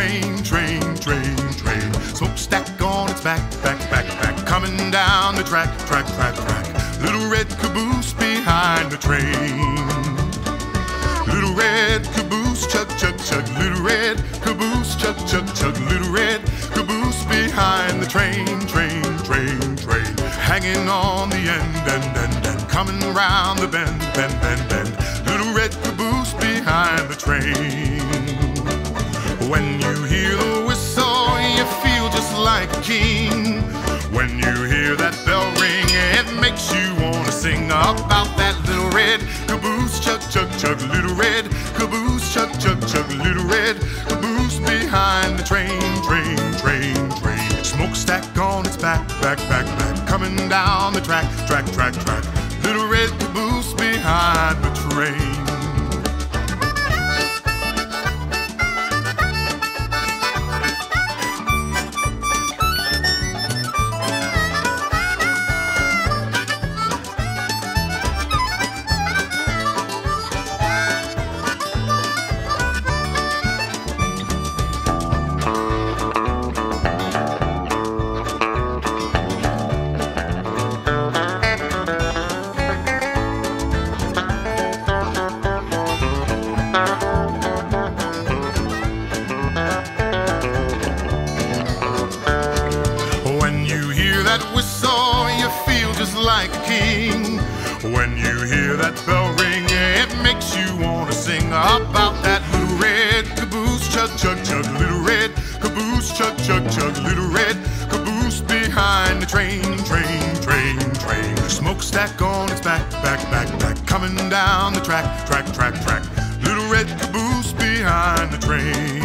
train, train, train, train. Smokestack on its back, back, back, back, coming down the track, track, track, track. Little red caboose behind the train. Little red caboose, chug, chug, chug. Little red caboose, chug, chug, chug. Little red caboose behind the train, train, train, train. Hanging on the end, coming round the bend, bend, bend, bend. Little red caboose behind the train. When you hear the whistle, you feel just like a king. When you hear that bell ring, it makes you wanna sing about that little red caboose, chug, chug, chug. Little red caboose, chug, chug, chug. Little red caboose behind the train, train, train, train. Smokestack on its back, back, back, back, coming down the track, track, track, track. Little red caboose behind the train. That whistle, you feel just like a king. When you hear that bell ring, it makes you wanna sing about that little red caboose, chug, chug, chug. Little red caboose, chug, chug, chug. Little red caboose behind the train, train, train, train. Smokestack on its back, back, back, back, coming down the track, track, track, track. Little red caboose behind the train.